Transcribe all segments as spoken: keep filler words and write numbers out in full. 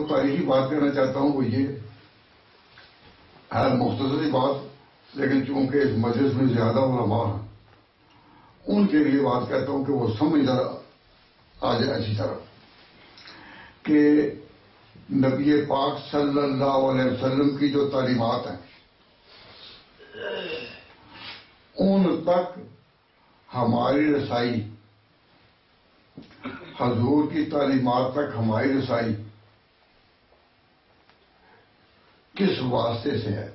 جو تاریخی بات کرنا چاہتا ہوں وہ یہ ہے، مختصری بات، لیکن چونکہ اس مجلس میں زیادہ علماء ہیں ان کے لیے بات کہتا ہوں کہ وہ سمجھ ذرا آ جائے اچھی طرح کہ نبی پاک صلی اللہ علیہ وسلم کی جو تعلیمات ہیں ان تک ہماری رسائی، حضور کی تعلیمات تک ہماری رسائی کس واسطے سے ہے؟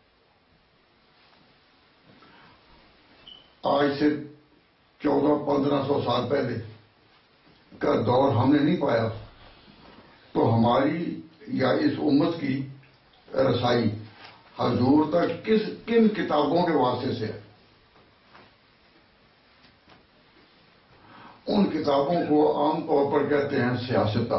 آج سے چودہ پندرہ سو سال پہلے کا دور ہم نے نہیں پایا، تو ہماری یا اس امت کی رسائی حضور تک کس کن کتابوں کے واسطے سے ہے؟ ان کتابوں کو عام طور پر کہتے ہیں سیاستہ،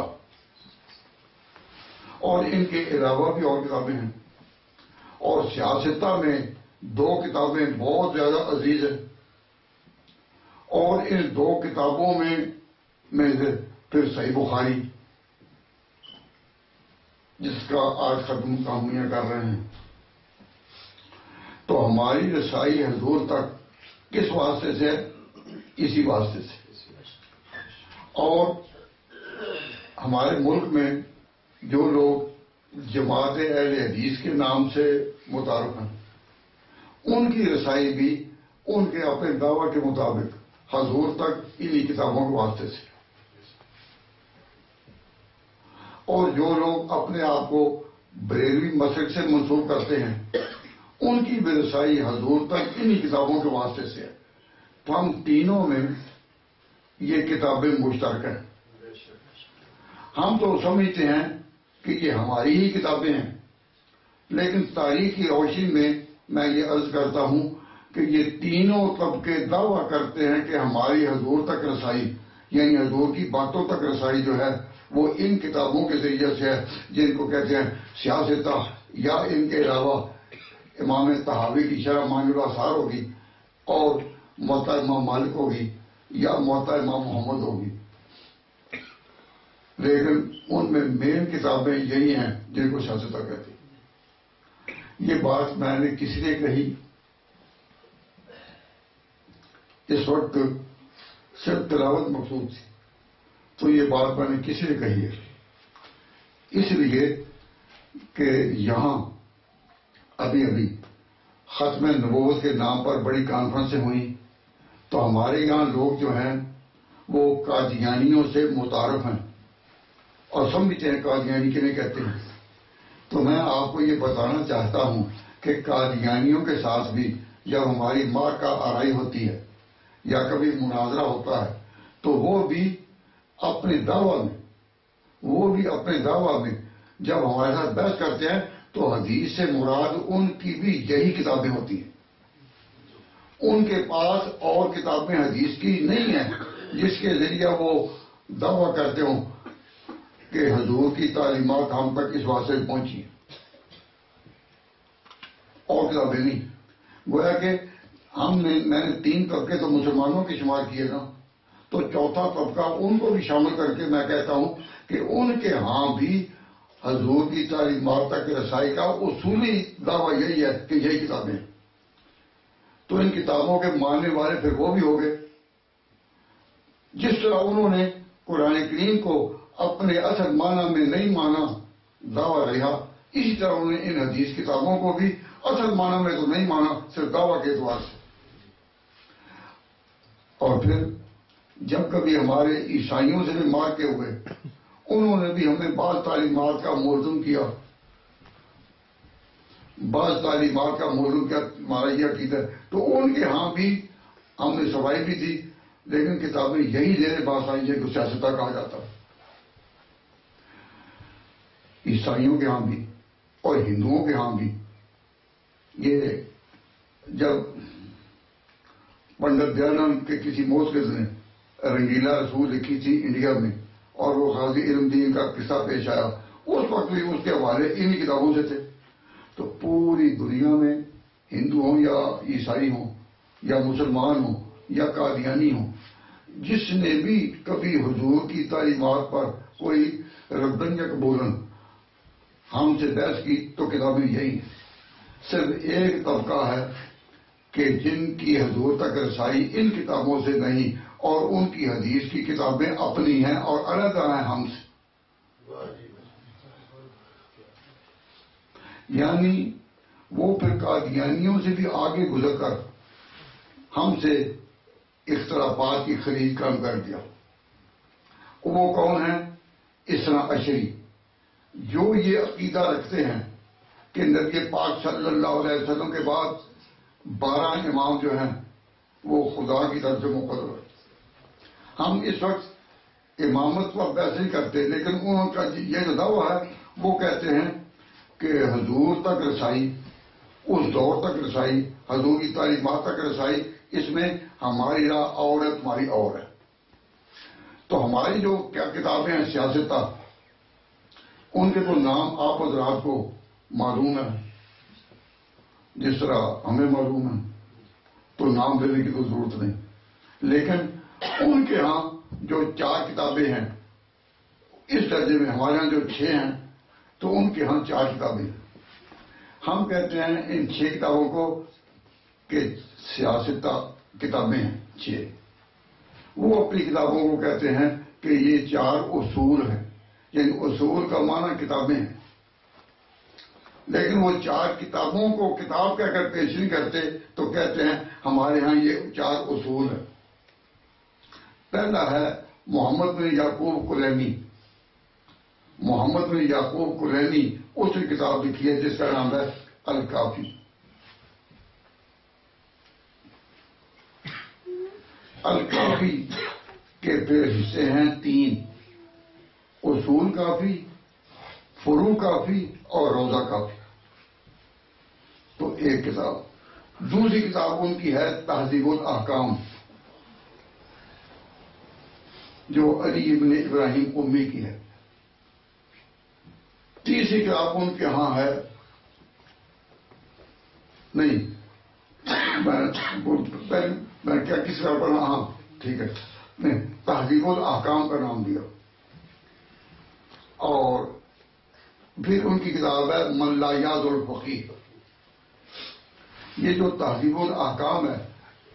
اور ان کے علاوہ بھی اور کتابیں ہیں، اور سیاستہ میں دو کتابیں بہت زیادہ عزیز ہیں، اور ان دو کتابوں میں میں سے پھر صحیح بخاری جس کا آج ختم کامیاں کر رہے ہیں۔ تو ہماری رسائی حضور تک کس واسطے سے ہے؟ اسی واسطے سے۔ اور ہمارے ملک میں جو لوگ جماعت اہل حدیث کے نام سے متعارف ہیں ان کی رسائی بھی ان کے اپنے دعویٰ کے مطابق حضور تک انہی کتابوں کے واسطے سے، اور جو لوگ اپنے آپ کو بریلوی مسلک سے منسوب کرتے ہیں ان کی بھی رسائی حضور تک انہی کتابوں کے واسطے سے ہے۔ تو ہم تینوں میں یہ کتابیں مشترک ہیں۔ ہم تو سمجھتے ہیں کہ یہ ہماری ہی کتابیں ہیں، لیکن تاریخ کی روشنی میں میں یہ عرض کرتا ہوں کہ یہ تینوں طبقے دعویٰ کرتے ہیں کہ ہماری حضور تک رسائی، یعنی حضور کی باتوں تک رسائی جو ہے وہ ان کتابوں کے ذریعے سے ہے، جن کو کہتے ہیں سیاستہ، یا ان کے علاوہ امام طحاوی کی شرح مانی الاثار ہوگی، اور موطا امام مالک ہوگی، یا موطا امام محمد ہوگی، لیکن ان میں مین کتابیں یہی ہیں جن کو سیاستہ کہتے ہیں۔ یہ بات میں نے کسی نے کہی، اس وقت صرف تلاوت مقصود تھی، تو یہ بات میں نے کسی نے کہی ہے، اس لیے کہ یہاں ابھی ابھی ختم نبوت کے نام پر بڑی کانفرنسیں ہوئیں، تو ہمارے یہاں لوگ جو ہیں وہ قادیانیوں سے متعارف ہیں اور سمجھتے ہیں قادیانی کنہیں کہتے ہیں۔ تو میں آپ کو یہ بتانا چاہتا ہوں کہ قادیانیوں کے ساتھ بھی جب ہماری ماں کا آرائی ہوتی ہے یا کبھی مناظرہ ہوتا ہے تو وہ بھی اپنے دعویٰ میں وہ بھی اپنے دعویٰ میں جب ہمارے ساتھ بحث کرتے ہیں تو حدیث سے مراد ان کی بھی یہی کتابیں ہوتی ہیں۔ ان کے پاس اور کتابیں حدیث کی نہیں ہیں جس کے ذریعے وہ دعویٰ کرتے ہوں کہ حضور کی تعلیمات ہم تک اس واسطے پہنچی ہیں، اور کتابیں نہیں۔ گویا کہ ہم نے میں نے تین طبقے تو مسلمانوں کے شمار کیے نا، تو چوتھا طبقہ ان کو بھی شامل کر کے میں کہتا ہوں کہ ان کے ہاں بھی حضور کی تعلیمات تک رسائی کا اصولی دعویٰ یہی ہے کہ یہی کتابیں ہیں۔ تو ان کتابوں کے ماننے والے پھر وہ بھی ہو گئے، جس طرح انہوں نے قرآن کریم کو اپنے اصل معنی میں نہیں مانا، دعویٰ رہا، اسی طرح انہوں نے ان حدیث کتابوں کو بھی اصل معنی میں تو نہیں مانا، صرف دعویٰ کے اعتبار سے۔ اور پھر جب کبھی ہمارے عیسائیوں سے بھی مار کے ہوئے، انہوں نے بھی ہمیں بعض تعلیمات کا ملزم کیا، بعض تعلیمات کا ملزم کیا، ہمارا یہ عقیدہ ہے، تو ان کے ہاں بھی ہم نے صفائی بھی دی، لیکن کتابیں یہی زیر بحث آئی ہیں کہ سیاستہ کہا جاتا ہے۔ عیسائیوں کے ہاں بھی اور ہندوؤں کے ہاں بھی یہ جب پنڈت دیانند کے کسی موسکز نے رنگیلا رسول لکھی تھی انڈیا میں، اور وہ غازی علم دین کا قصہ پیش آیا، اس وقت بھی اس کے حوالے انہی کتابوں سے تھے۔ تو پوری دنیا میں ہندو ہوں یا عیسائی ہوں یا مسلمان ہوں یا قادیانی ہوں، جس نے بھی کبھی حضور کی تعلیمات پر کوئی ردن یا قبولن ہم سے بحث کی تو کتابیں یہی ہیں. صرف ایک طبقہ ہے کہ جن کی حضور تک رسائی ان کتابوں سے نہیں اور ان کی حدیث کی کتابیں اپنی ہیں اور علیحدہ ہیں ہم سے. یعنی وہ پھر قادیانیوں سے بھی آگے گزر کر ہم سے اختلافات کی خرید کم کر دیا. وہ کون ہیں؟ اثنا عشری، جو یہ عقیدہ رکھتے ہیں کہ نبی پاک صلی اللہ علیہ وسلم کے بعد بارہ امام جو ہیں وہ خدا کی طرف سے مقرر. ہم اس وقت امامت پر بحث نہیں کرتے، لیکن انہوں کا یہ جو دعویٰ ہے وہ کہتے ہیں کہ حضور تک رسائی، اس دور تک رسائی، حضور کی تعلیمات تک رسائی، اس میں ہماری راہ اور ہے، تمہاری اور ہے. تو ہماری جو کیا کتابیں ہیں سیاستہ، ان کے تو نام آپ حضرات کو معلوم ہے، جس طرح ہمیں معلوم ہے، تو نام دینے کی تو ضرورت نہیں. لیکن ان کے ہاں جو چار کتابیں ہیں اس درجے میں، ہمارے ہاں جو چھ ہیں تو ان کے ہاں چار کتابیں ہیں. ہم کہتے ہیں ان چھ کتابوں کو کہ سیاستہ کتابیں ہیں چھ. وہ اپنی کتابوں کو کہتے ہیں کہ یہ چار اصول ہیں، یعنی اصول کا معنی کتابیں ہیں. لیکن وہ چار کتابوں کو کتاب کہہ کر پیش نہیں کرتے، تو کہتے ہیں ہمارے ہاں یہ چار اصول ہیں. پہلا ہے محمد بن یعقوب کلینی. محمد بن یعقوب کلینی اس نے کتاب لکھی ہے جس کا نام ہے الکافی. الکافی کے پھر حصے ہیں تین: اصول کافی، فروع کافی اور روضہ کافی. تو ایک کتاب. دوسری کتاب ان کی ہے تہذیب الاحکام، جو علی ابن ابراہیم امی کی ہے. تیسری کتاب ان کے ہاں ہے، نہیں میں میں کیا کس طرح پڑھا، ہاں ٹھیک ہے، میں تہذیب الاحکام کا نام دیا. اور پھر ان کی کتاب ہے من لا یاز الفقیہ. یہ جو تہذیب الاحکام ہے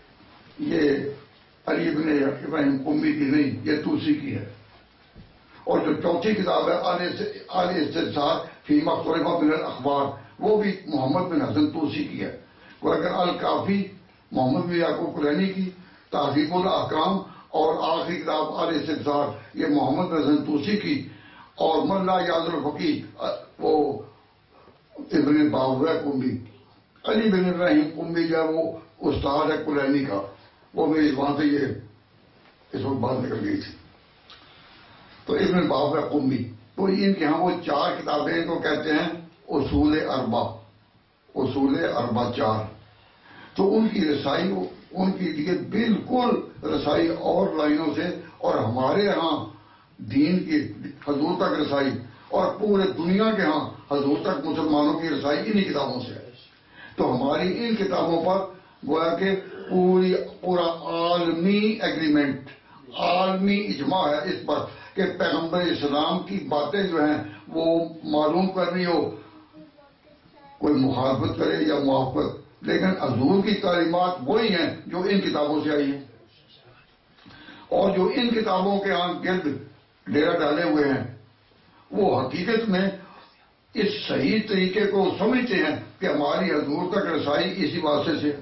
یہ علی ابن ابراہیم امی کی نہیں، یہ توسی کی ہے. اور جو چوتھی کتاب ہے آل استدثار فی ما اختلف من الاخبار، وہ بھی محمد بن حسن توسی کی ہے. اگر الکافی محمد بن یعقوب کلینی کی، تہذیب الاحکام اور آخری کتاب آل استدثار یہ محمد بن حسن توسی کی، اور من لا یاز الفقیہ وہ ابن باویہ امی. علی بن ابراہیم امی جو ہے وہ استاد ہے کلینی کا، وہ میری وہاں سے یہ اس وقت بات نکل گئی تھی. تو ابن باویہ امی، تو ان کے ہاں وہ چار کتابیں کو کہتے ہیں اصول اربع. اصول اربع چار. تو ان کی رسائی ان کی لیے بالکل رسائی اور لائنوں سے، اور ہمارے ہاں دین کی حضور تک رسائی اور پورے دنیا کے ہاں حضور تک مسلمانوں کی رسائی انہی کتابوں سے ہے. تو ہماری ان کتابوں پر گویا کہ پوری پورا عالمی ایگریمنٹ، عالمی اجماع ہے اس پر کہ پیغمبر اسلام کی باتیں جو ہیں وہ معلوم کرنی ہو، کوئی مخالفت کرے یا موافقت، لیکن حضور کی تعلیمات وہی ہیں جو ان کتابوں سے آئی ہیں. اور جو ان کتابوں کے ہاں گرد ڈیرا ڈالے ہوئے ہیں وہ حقیقت میں اس صحیح طریقے کو سمجھتے ہیں کہ ہماری حضور تک رسائی اسی واسطے سے.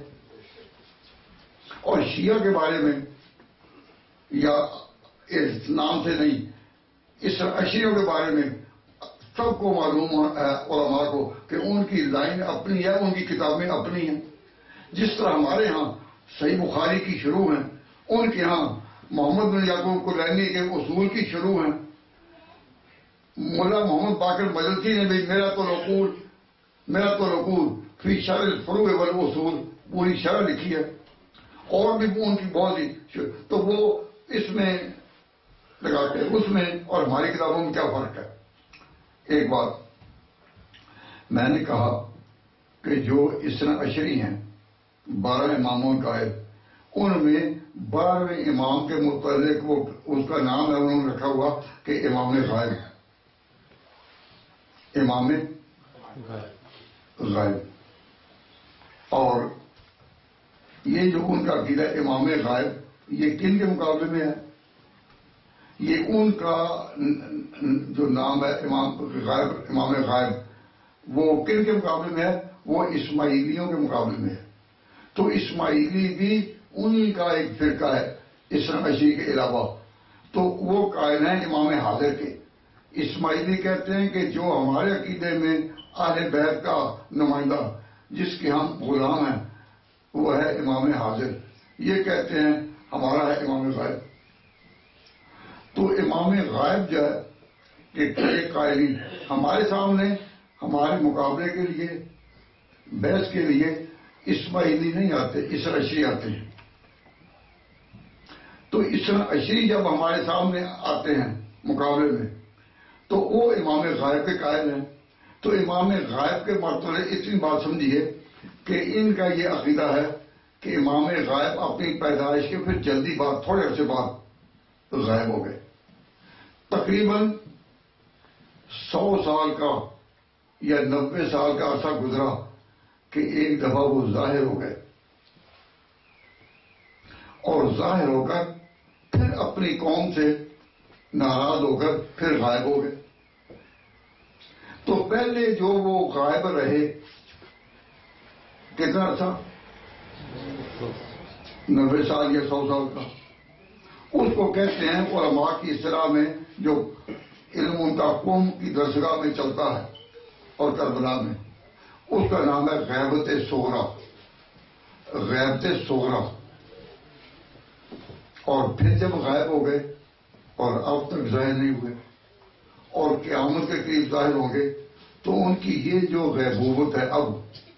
اور شیعہ کے بارے میں یا اس نام سے نہیں، اس اشیوں کے بارے میں سب کو معلوم ہے علماء کو کہ ان کی لائن اپنی ہے، ان کی کتابیں اپنی ہیں. جس طرح ہمارے ہاں صحیح بخاری کی شروع ہیں، ان کے ہاں محمد بن یعقوب کلینی کے اصول کی شروع ہیں. مولا محمد باقر مجلسی نے بھی میرا تو العقول میرا تو العقول فی شرح الفروع والاصول پوری شرح لکھی ہے، اور بھی ان کی بہت سی. تو وہ اس میں لگاتے ہیں، اس میں اور ہماری کتابوں میں کیا فرق ہے. ایک بات میں نے کہا کہ جو اثنا عشری ہیں، بارہ اماموں کا ہے، ان میں بارہویں امام کے متعلق وہ اس کا نام ہے انہوں نے رکھا ہوا کہ امام غائب. امام غائب. اور یہ جو ان کا عقیدہ امام غائب یہ کن کے مقابلے میں ہے؟ یہ ان کا جو نام ہے امام غائب، امام غائب، وہ کن کے مقابلے میں ہے؟ وہ اسماعیلیوں کے مقابلے میں ہے. تو اسماعیلی بھی انہی کا ایک فرقہ ہے اسلام اشی کے علاوہ. تو وہ قائل ہیں امام حاضر کے. اسماعیلی کہتے ہیں کہ جو ہمارے عقیدے میں اہل بیت کا نمائندہ جس کے ہم غلام ہیں وہ ہے امام حاضر. یہ کہتے ہیں ہمارا ہے امام غائب. تو امام غائب جو ہے کہ قائلین ہمارے سامنے ہمارے مقابلے کے لیے بحث کے لیے اسماعیلی نہیں آتے، اسر اشری آتے ہیں. تو اسر اشری جب ہمارے سامنے آتے ہیں مقابلے میں تو وہ امام غائب کے قائل ہیں. تو امام غائب کے مرتبے اتنی بات سمجھیے کہ ان کا یہ عقیدہ ہے کہ امام غائب اپنی پیدائش کے پھر جلدی بعد تھوڑے عرصے بعد غائب ہو گئے. تقریباً سو سال کا یا نبے سال کا عرصہ گزرا کہ ایک دفعہ وہ ظاہر ہو گئے اور ظاہر ہو کر پھر اپنی قوم سے ناراض ہو کر پھر غائب ہو گئے. تو پہلے جو وہ غائب رہے کتنا عرصہ؟ نبے سال یا سو سال کا. اس کو کہتے ہیں علماء کی اصطلاح میں جو علم ان کا قوم کی درسگاہ میں چلتا ہے اور کربلا میں اس کا نام ہے غیبت صغریٰ. غیبت صغریٰ. اور پھر جب غائب ہو گئے اور اب تک ظاہر نہیں ہوئے اور قیامت کے قریب ظاہر ہوں گے تو ان کی یہ جو غیبوبت ہے اب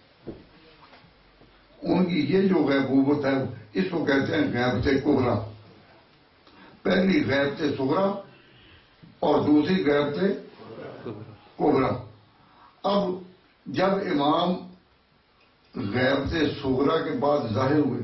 ان کی یہ جو غیبوبت ہے اس کو کہتے ہیں غیبت کبریٰ. پہلی غیبت صغریٰ اور دوسری غیبت کبریٰ. اب جب امام غیبت صغریٰ کے بعد ظاہر ہوئے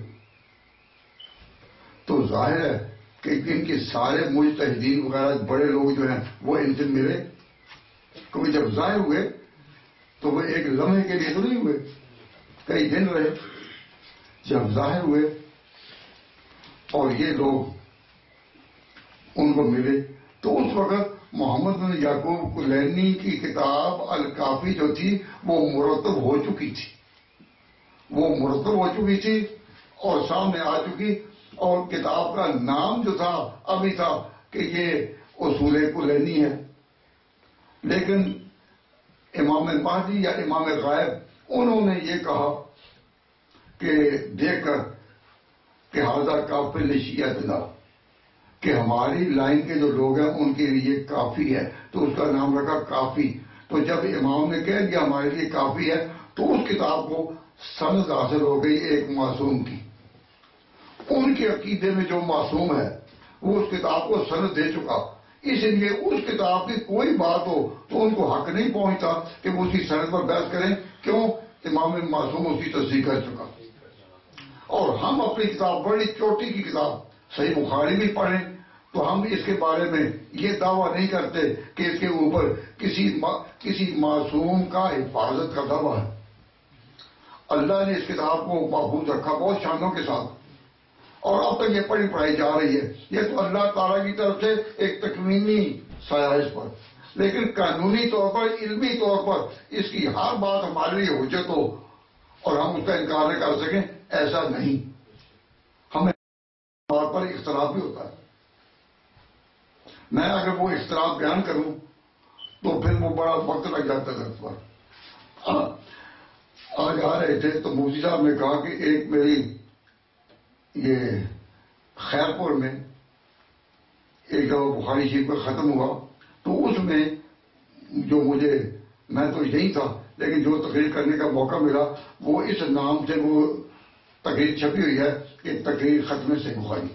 تو ظاہر ہے کہ ان کے سارے مجتہدین وغیرہ بڑے لوگ جو ہیں وہ ان سے ملے. کیونکہ جب ظاہر ہوئے تو وہ ایک لمحے کے لیے تو نہیں ہوئے، کئی دن رہے. جب ظاہر ہوئے اور یہ لوگ ان کو ملے تو اس وقت محمد بن یعقوب کلینی کی کتاب الکافی جو تھی وہ مرتب ہو چکی تھی وہ مرتب ہو چکی تھی اور سامنے آ چکی. اور کتاب کا نام جو تھا ابھی تھا کہ یہ اصول کلینی ہے. لیکن امام مہدی یا امام غائب انہوں نے یہ کہا کہ دیکھ کر کہ حاضر کافی لشیعتنا کہ ہماری لائن کے جو لوگ ہیں ان کے لیے کافی ہے تو اس کا نام رکھا کافی. تو جب امام نے کہہ دیا ہمارے لیے کافی ہے تو اس کتاب کو سند حاصل ہو گئی ایک معصوم کی. ان کے عقیدے میں جو معصوم ہے وہ اس کتاب کو سند دے چکا. اس لیے اس کتاب کی کوئی بات ہو تو ان کو حق نہیں پہنچتا کہ وہ اس کی سند پر بحث کریں. کیوں؟ امام معصوم اس کی تصدیق کر چکا. اور ہم اپنی کتاب بڑی چوٹی کی کتاب صحیح بخاری بھی پڑھیں تو ہم اس کے بارے میں یہ دعویٰ نہیں کرتے کہ اس کے اوپر کسی کسی معصوم کا حفاظت کا دعویٰ ہے. اللہ نے اس کتاب کو محفوظ رکھا بہت شانوں کے ساتھ اور اب تک یہ پڑھی پڑھائی جا رہی ہے. یہ تو اللہ تعالیٰ کی طرف سے ایک تکوینی سایہ اس پر، لیکن قانونی طور پر علمی طور پر اس کی ہر بات ہمارے لیے حجت ہو اور ہم اس کا انکار نہ کر سکیں ایسا نہیں. ہمیں طور پر اختلاف بھی ہوتا ہے. میں اگر وہ اختلاف بیان کروں تو پھر وہ بڑا وقت لگ جاتا ہے اس پر. آج آ رہے تھے تو مفتی صاحب نے کہا کہ ایک میری یہ خیرپور میں ایک دفعہ بخاری شریف کا ختم ہوا تو اس میں جو مجھے میں تو یہی تھا لیکن جو تقریر کرنے کا موقع ملا وہ اس نام سے وہ تقریر چھپی ہوئی ہے کہ تقریر ختم سے بخاری.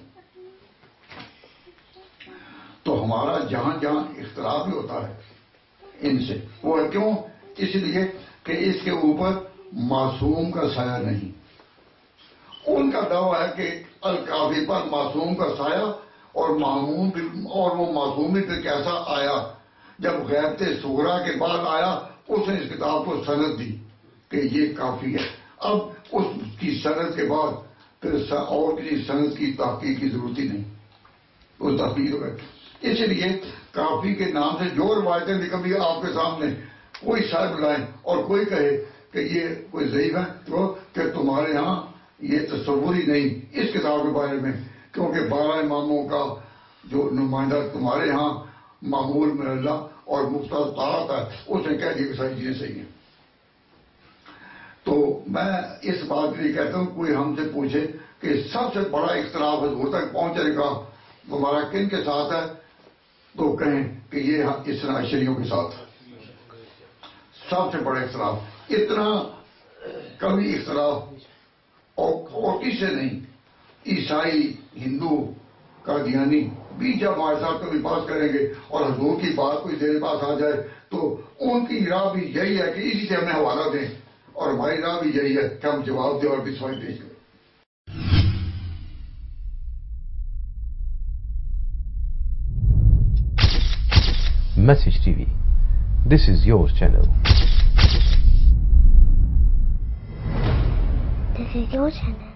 تو ہمارا جہاں جہاں اختلاف بھی ہوتا ہے ان سے وہ ہے کیوں؟ اس لیے کہ اس کے اوپر معصوم کا سایہ نہیں. ان کا دعویٰ ہے کہ الکافی پر معصوم کا سایہ اور معموم اور وہ معصوم بھی پھر کیسا آیا جب غیبت صغرا کے بعد آیا اس نے اس کتاب کو سند دی کہ یہ کافی ہے. اب اس کی سند کے بعد پھر اور کسی سند کی تحقیق کی ضرورت ہی نہیں، وہ تحقیق ہو گئی. اس لیے کافی کے نام سے جو روایتیں بھی کبھی آپ کے سامنے کوئی صاحب لائیں اور کوئی کہے کہ یہ کوئی ضعیف ہے تو کہ تمہارے ہاں یہ تصور ہی نہیں اس کتاب کے بارے میں، کیونکہ بارہ اماموں کا جو نمائندہ تمہارے ہاں معمول من اللہ اور مفتاح طاعت ہے، اس نے کہہ دیا کہ ساری چیزیں صحیح ہیں. تو میں اس بات کے لیے کہتا ہوں کوئی ہم سے پوچھے کہ سب سے بڑا اختلاف حضور تک پہنچنے کا تمہارا کن کے ساتھ ہے، تو کہیں کہ یہ اسنا عشریوں کے ساتھ ہے. سب سے بڑا اختلاف اتنا کبھی اختلاف اور کسی سے نہیں. عیسائی، ہندو، قادیانی بھی جب ہمارے ساتھ کبھی بات کریں گے اور حضور کی بات کوئی دیر پاس آ جائے تو ان کی راہ بھی یہی ہے کہ اسی سے ہمیں حوالہ دیں، اور ہماری راہ بھی یہی ہے کہ ہم جواب دیں اور بھی سمجھ پیش کریں. Message T V. This is your channel. This is your channel.